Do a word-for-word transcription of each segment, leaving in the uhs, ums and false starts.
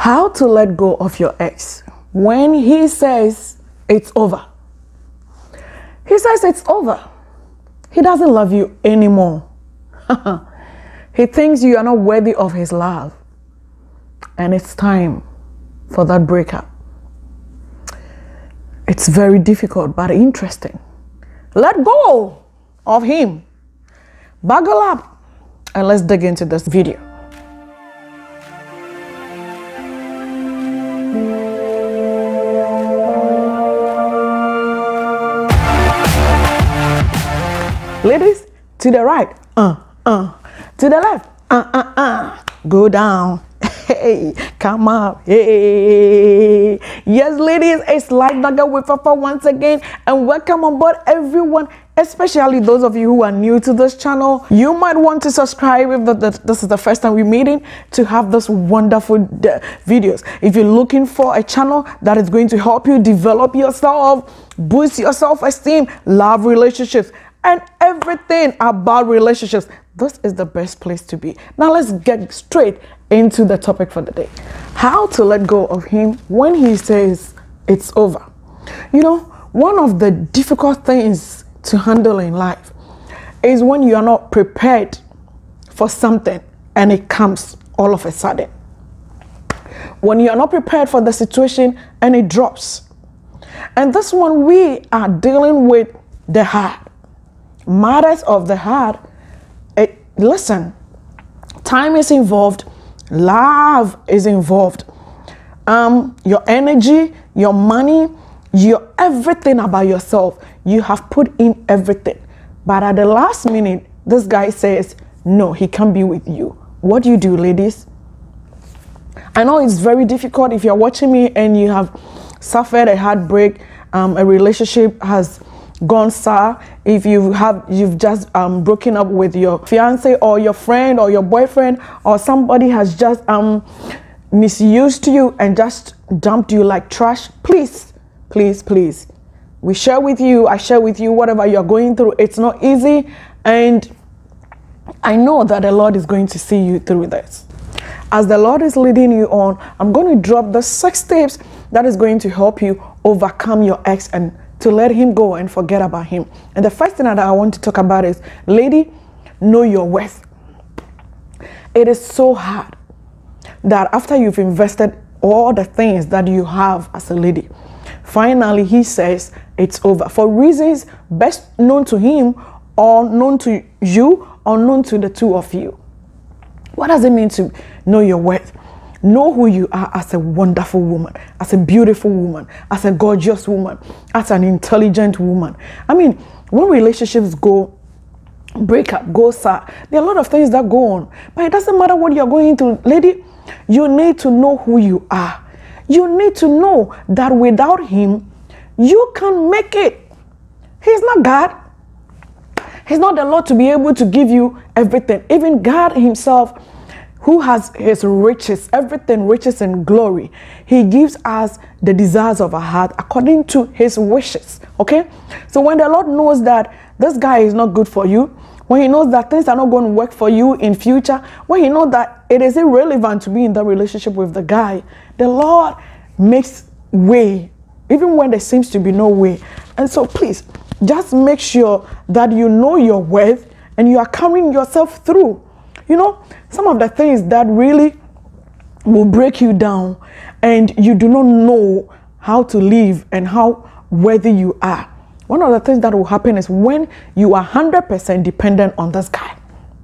How to let go of your ex when he says it's over. He says it's over. He doesn't love you anymore. He thinks you are not worthy of his love. And it's time for that breakup. It's very difficult, but interesting. Let go of him. Buckle up and let's dig into this video. Ladies, to the right, uh, uh, to the left, uh, uh, uh, go down, hey, come up, hey. Yes, ladies, it's like Naga with Papa once again, and welcome on board everyone, especially those of you who are new to this channel. You might want to subscribe if the, the, this is the first time we're meeting to have this wonderful videos. If you're looking for a channel that is going to help you develop yourself, boost your self-esteem, love relationships, and everything about relationships, this is the best place to be. Now let's get straight into the topic for the day. How to let go of him when he says it's over. You know, one of the difficult things to handle in life is when you are not prepared for something and it comes all of a sudden. When you are not prepared for the situation and it drops. And this one, we are dealing with the heart. Matters of the heart. It, listen, time is involved, love is involved, um your energy, your money, your everything about yourself. You have put in everything, but at the last minute this guy says no, he can't be with you. What do you do, ladies? I know it's very difficult if you're watching me and you have suffered a heartbreak, um a relationship has gone sour, if you have you've just um broken up with your fiance or your friend or your boyfriend, or somebody has just um misused you and just dumped you like trash. Please, please, please, we share with you, I share with you whatever you're going through. It's not easy, and I know that the Lord is going to see you through this. As the Lord is leading you on, I'm going to drop the six tips that is going to help you overcome your ex and to let him go and forget about him. And the first thing that I want to talk about is, lady, know your worth. It is so hard that after you've invested all the things that you have as a lady, finally he says it's over for reasons best known to him or known to you or known to the two of you. What does it mean to know your worth? Know who you are as a wonderful woman, as a beautiful woman, as a gorgeous woman, as an intelligent woman. I mean, when relationships go, break up, go sour, there are a lot of things that go on. But it doesn't matter what you're going through, lady, you need to know who you are. You need to know that without him, you can make it. He's not God. He's not the Lord to be able to give you everything. Even God himself, who has his riches, everything riches and glory, he gives us the desires of our heart according to his wishes. Okay, so when the Lord knows that this guy is not good for you, when he knows that things are not going to work for you in future, when he knows that it is irrelevant to be in the relationship with the guy, the Lord makes way even when there seems to be no way. And so please just make sure that you know your worth and you are carrying yourself through. You know, some of the things that really will break you down and you do not know how to live and how worthy you are. One of the things that will happen is when you are one hundred percent dependent on this guy.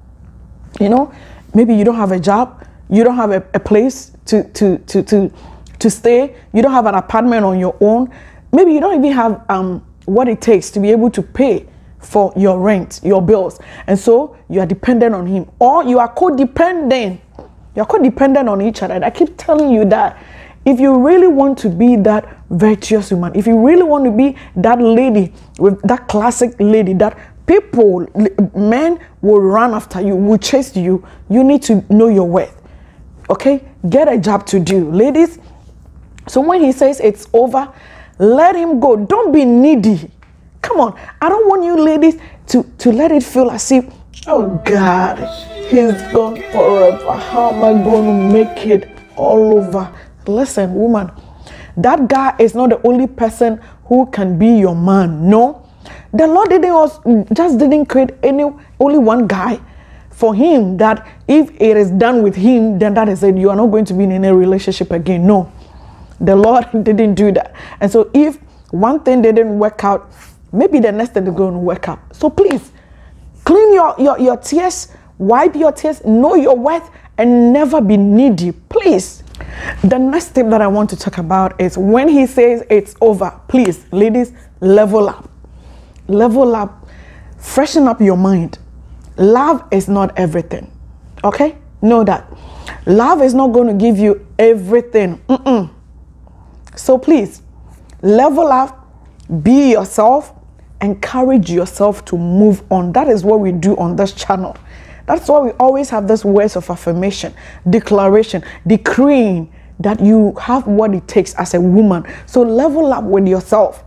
You know, maybe you don't have a job, you don't have a, a place to, to, to, to, to stay, you don't have an apartment on your own, maybe you don't even have um, what it takes to be able to pay for your rent, your bills, and so you are dependent on him, or you are codependent. You are codependent on each other. And I keep telling you that if you really want to be that virtuous woman, if you really want to be that lady with that classic lady that people, men will run after you, will chase you, you need to know your worth. Okay, get a job to do, ladies. So when he says it's over, let him go. Don't be needy. Come on, I don't want you ladies to, to let it feel as if, oh God, he's gone forever. How am I going to make it all over? listen, woman, that guy is not the only person who can be your man. No, the Lord didn't also, just didn't create any only one guy for him, that if it is done with him, then that is it. You are not going to be in any relationship again. No, the Lord didn't do that. And so if one thing didn't work out, maybe the next thing is going to work out. So please, clean your, your, your tears, wipe your tears, know your worth, and never be needy, please. The next tip that I want to talk about is when he says it's over, please, ladies, level up. Level up, freshen up your mind. Love is not everything, okay? Know that. Love is not going to give you everything. Mm-mm. So please, level up, be yourself, encourage yourself to move on. That is what we do on this channel. That's why we always have this words of affirmation, declaration, decreeing that you have what it takes as a woman. So level up with yourself.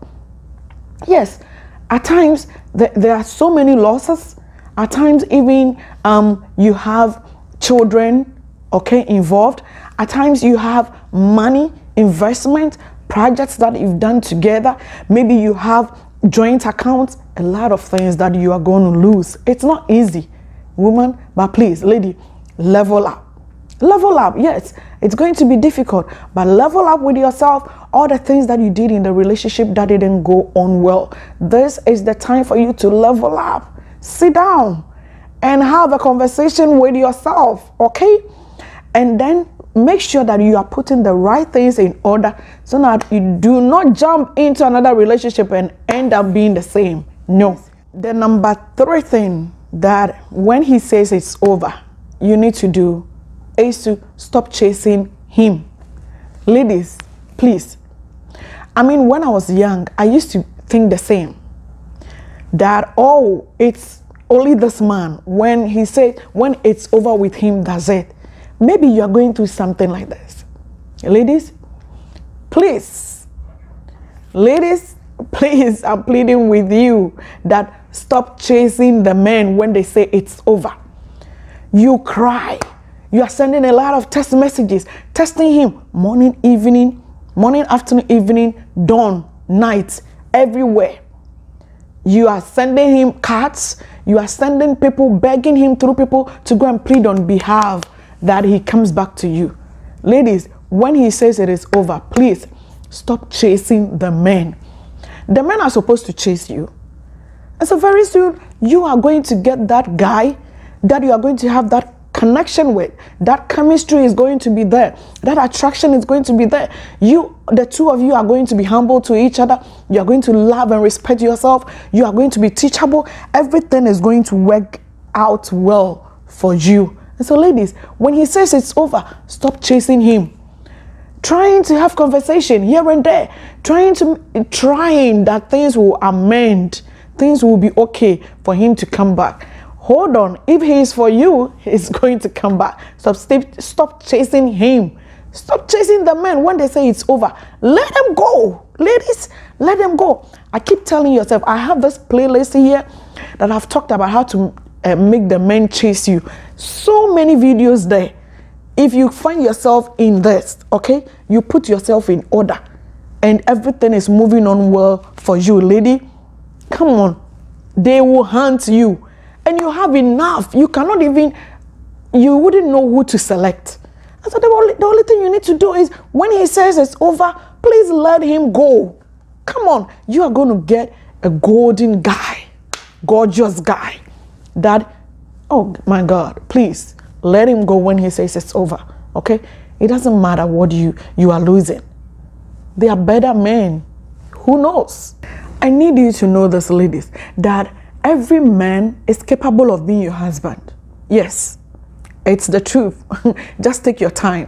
Yes, at times th there are so many losses. At times even um, you have children, okay, involved. At times you have money, investment, projects that you've done together. Maybe you have joint accounts, a lot of things that you are going to lose. It's not easy, woman, but please, lady, level up. Level up, yes, it's going to be difficult, but level up with yourself. All the things that you did in the relationship that didn't go on well, this is the time for you to level up. Sit down and have a conversation with yourself, okay? And then make sure that you are putting the right things in order so that you do not jump into another relationship and end up being the same. No. The number three thing that when he says it's over, you need to do is to stop chasing him. Ladies, please. I mean, when I was young, I used to think the same. That, oh, it's only this man. When he said, when it's over with him, that's it. Maybe you're going through something like this. Ladies, please. Ladies, please, I'm pleading with you that stop chasing the men when they say it's over. You cry. You are sending a lot of text messages, texting him morning, evening, morning, afternoon, evening, dawn, night, everywhere. You are sending him cards. You are sending people, begging him through people to go and plead on behalf that he comes back to you. Ladies, when he says it is over, please stop chasing the men. The men are supposed to chase you. And so very soon, you are going to get that guy that you are going to have that connection with. That chemistry is going to be there. That attraction is going to be there. You, the two of you are going to be humble to each other. You are going to love and respect yourself. You are going to be teachable. Everything is going to work out well for you. And so ladies, when he says it's over, stop chasing him. Trying to have conversation here and there. Trying to, trying that things will amend. Things will be okay for him to come back. Hold on. If he is for you, he's going to come back. Stop, stop, stop chasing him. Stop chasing the men when they say it's over. Let them go. Ladies, let them go. I keep telling yourself, I have this playlist here that I've talked about how to uh, make the men chase you. So many videos there. If you find yourself in this, okay, you put yourself in order and everything is moving on well for you, lady. Come on. They will hunt you. And you have enough. You cannot even, you wouldn't know who to select. And so the only, the only thing you need to do is when he says it's over, please let him go. Come on. You are going to get a golden guy, gorgeous guy that, oh my God, please let him go when he says it's over. Okay? It doesn't matter what you, you are losing. They are better men. Who knows? I need you to know this, ladies, that every man is capable of being your husband. Yes, it's the truth. Just take your time.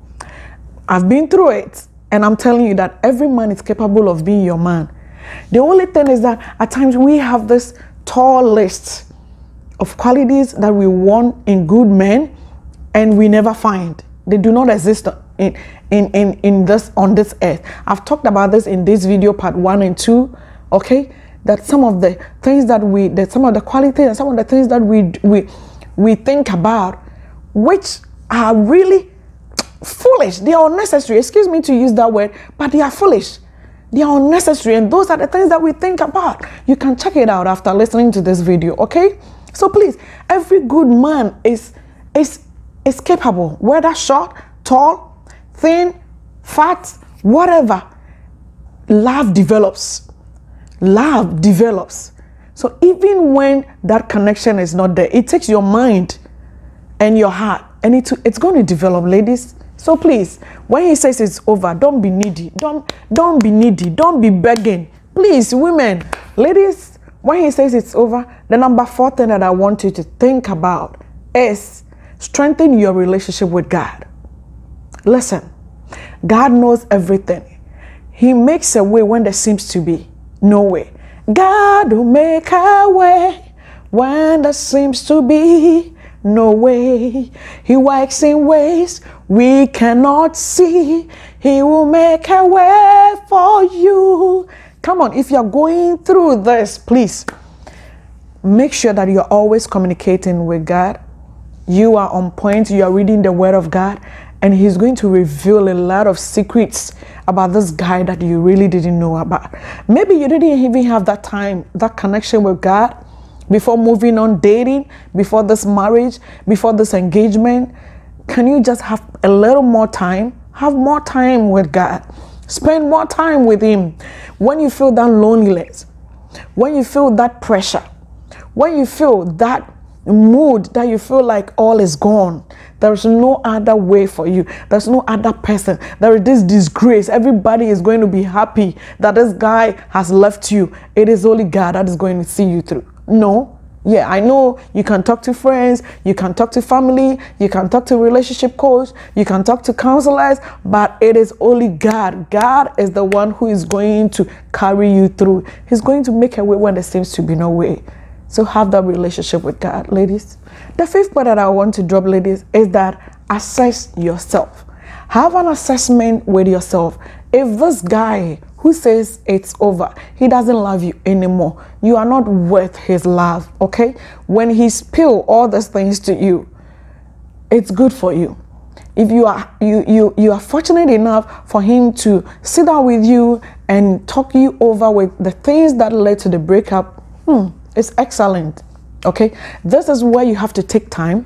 I've been through it, and I'm telling you that every man is capable of being your man. The only thing is that at times we have this tall list of qualities that we want in good men, and we never find. They do not exist in, in, in, in this, on this earth. I've talked about this in this video, part one and two, okay? That some of the things that we, that some of the qualities and some of the things that we, we, we think about, which are really, foolish. They are unnecessary. Excuse me to use that word, but they are foolish. They are unnecessary, and those are the things that we think about. You can check it out after listening to this video, okay? So please, every good man is is is capable, whether short, tall, thin, fat, whatever. Love develops. Love develops. So even when that connection is not there, it takes your mind and your heart, and it, it's going to develop, ladies. So please, when he says it's over, don't be needy. Don't, don't be needy. Don't be begging. Please, women, ladies, when he says it's over, the number four thing that I want you to think about is strengthen your relationship with God. Listen, God knows everything. He makes a way when there seems to be no way. God will make a way when there seems to be no way. He works in ways we cannot see. He will make a way for you. Come on, if you're going through this, please make sure that you're always communicating with God. You are on point. You are reading the word of God, and he's going to reveal a lot of secrets about this guy that you really didn't know about. Maybe you didn't even have that time, that connection with God before moving on, dating, before this marriage, before this engagement. Can you just have a little more time? Have more time with God. Spend more time with him. When you feel that loneliness, when you feel that pressure, when you feel that mood that you feel like all is gone, there's no other way for you, there's no other person, there is this disgrace, everybody is going to be happy that this guy has left you, it is only God that is going to see you through. No. Yeah, I know you can talk to friends, you can talk to family, you can talk to relationship coach, you can talk to counselors, but it is only God. God is the one who is going to carry you through. He's going to make a way when there seems to be no way. So have that relationship with God, ladies. The fifth part that I want to drop, ladies, is that assess yourself. Have an assessment with yourself. If this guy who says it's over, he doesn't love you anymore, you are not worth his love, okay? When he spill all these things to you, it's good for you. If you are you you you are fortunate enough for him to sit down with you and talk you over with the things that led to the breakup, hmm, it's excellent, okay? This is where you have to take time,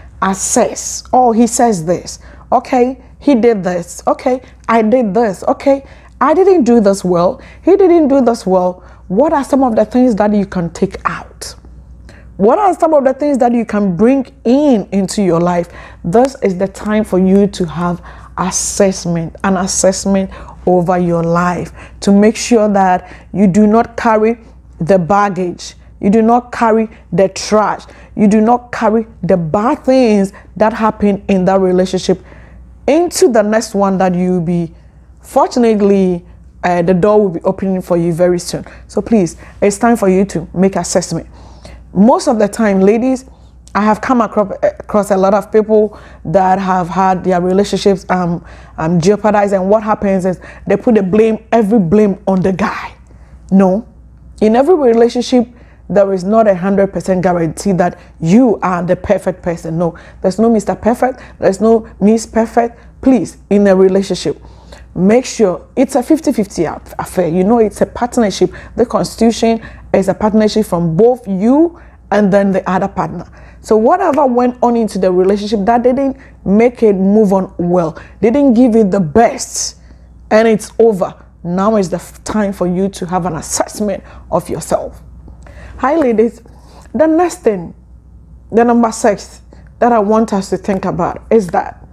assess. Oh, he says this, okay? He did this, okay? I did this, okay? I didn't do this well. He didn't do this well. What are some of the things that you can take out? What are some of the things that you can bring in into your life? This is the time for you to have assessment, an assessment over your life, to make sure that you do not carry the baggage. You do not carry the trash. You do not carry the bad things that happen in that relationship into the next one that you'll be. Fortunately, uh, the door will be opening for you very soon. So please, it's time for you to make assessment. Most of the time, ladies, I have come across, across a lot of people that have had their relationships um, um, jeopardized, and what happens is they put the blame, every blame on the guy. No. In every relationship, there is not a hundred percent guarantee that you are the perfect person. No, there's no Mister Perfect. There's no Miss Perfect. Please, in a relationship, make sure it's a fifty fifty affair. You know, it's a partnership. The Constitution is a partnership from both you and then the other partner. So whatever went on into the relationship that didn't make it move on well, didn't give it the best, and it's over. Now is the time for you to have an assessment of yourself. Hi, ladies. The next thing, the number six that I want us to think about is that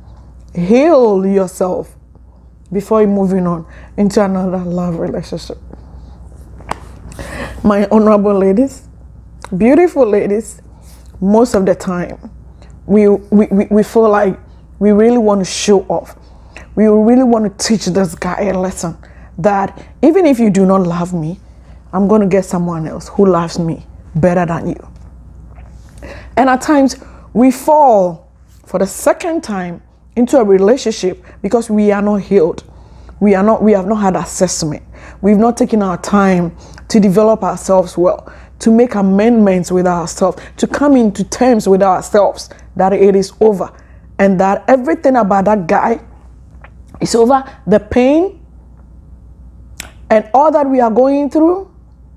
heal yourself before moving on into another love relationship. My honorable ladies, beautiful ladies, most of the time we, we, we, we feel like we really want to show off. We really want to teach this guy a lesson that even if you do not love me, I'm going to get someone else who loves me better than you. And at times we fall for the second time into a relationship because we are not healed. We are not, we have not had assessment. We've not taken our time to develop ourselves well, to make amendments with ourselves, to come into terms with ourselves that it is over and that everything about that guy It's over the pain and all that we are going through,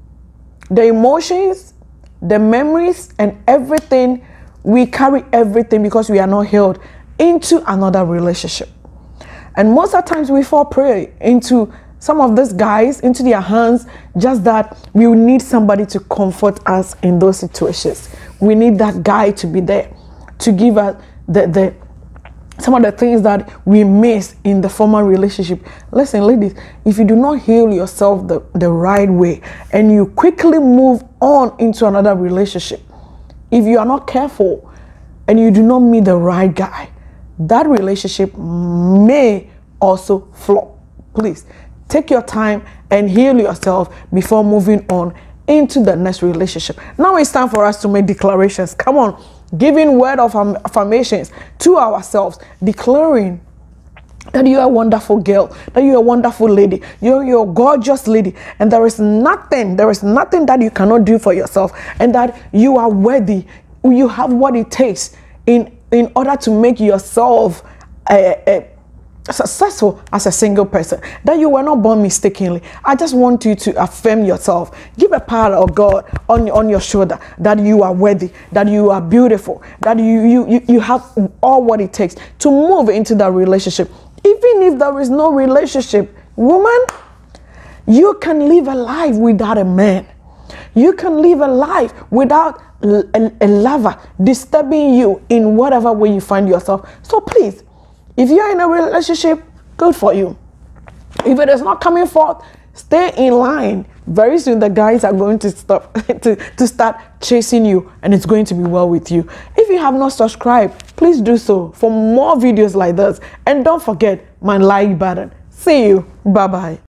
the emotions, the memories, and everything. We carry everything because we are not healed into another relationship. And most of the times we fall prey into some of these guys, into their hands, just that we need somebody to comfort us in those situations. We need that guy to be there to give us the, the some of the things that we miss in the former relationship. Listen, ladies, if you do not heal yourself the, the right way and you quickly move on into another relationship, if you are not careful and you do not meet the right guy, that relationship may also flop. Please take your time and heal yourself before moving on into the next relationship. Now it's time for us to make declarations. Come on, giving word of affirmations to ourselves, declaring that you are a wonderful girl, that you are a wonderful lady, you're, you're a gorgeous lady, and there is nothing, there is nothing that you cannot do for yourself, and that you are worthy. You have what it takes in, in order to make yourself a, a successful as a single person, that you were not born mistakenly. I just want you to affirm yourself. Give a part of God on, on your shoulder that you are worthy, that you are beautiful, that you, you, you, you have all what it takes to move into that relationship. Even if there is no relationship, woman, you can live a life without a man. You can live a life without a, a lover disturbing you in whatever way you find yourself. So please, if you're in a relationship, good for you. If it is not coming forth, stay in line. Very soon the guys are going to stop to, to start chasing you, and it's going to be well with you. If you have not subscribed, please do so for more videos like this. And don't forget my like button. See you. Bye-bye.